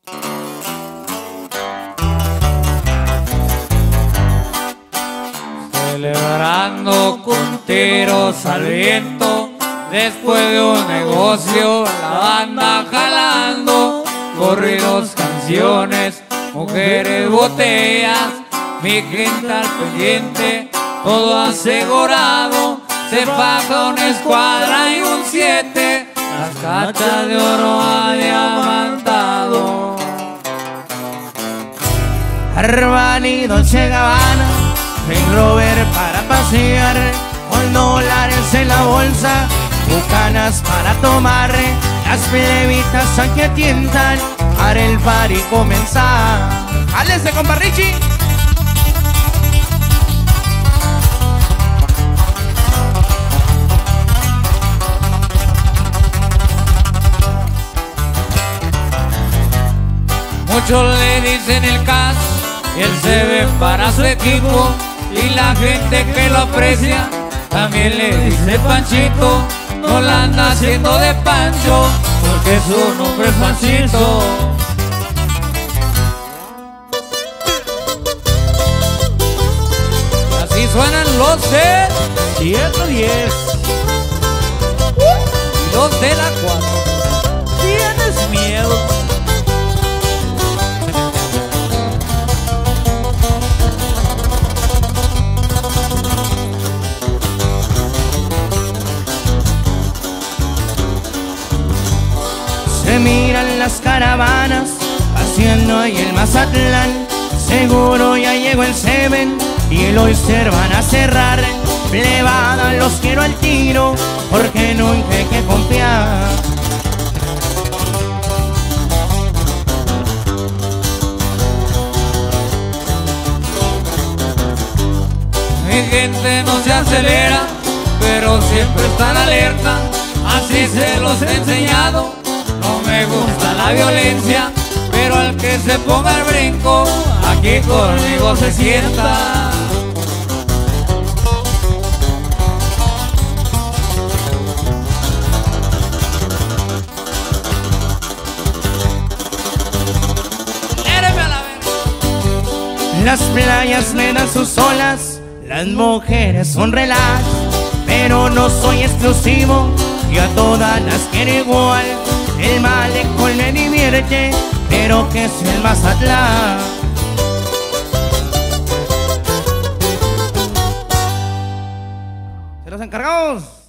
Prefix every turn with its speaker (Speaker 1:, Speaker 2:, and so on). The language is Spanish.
Speaker 1: Celebrando con tiros al viento, después de un negocio, la banda jalando, corridos, canciones, mujeres, botellas, mi gente al pendiente, todo asegurado, se baja una escuadra y un 7, las cachas de oro adiamantado.
Speaker 2: Armani, Dolce Gabbana, Range Rover para pasear, con dólares en la bolsa, bucanas para tomar, las plebitas aquí atientan para el party comenzar. ¡Álese, compa Richie!
Speaker 1: Muchos le dicen el cash y él se ve para su equipo, y la gente que lo aprecia también le dice Panchito. No la anda haciendo de Pancho porque su nombre es Panchito. Así suenan los de 110 y los de la 4. ¿Tienes miedo?
Speaker 2: Se miran las caravanas haciendo ahí el Mazatlán. Seguro ya llegó el Seven y el Oyster van a cerrar. Plebada, los quiero al tiro porque nunca hay que confiar.
Speaker 1: Mi gente no se acelera, pero siempre están alerta. Así se los he enseñado. No me gusta la violencia, pero al que se ponga el brinco, aquí conmigo se sienta. Éreme a la verga.
Speaker 2: Las playas me dan sus olas, las mujeres son relax, pero no soy exclusivo y a todas las quiero igual. El malecón me divierte, pero que es el Mazatlán. Se los encargamos.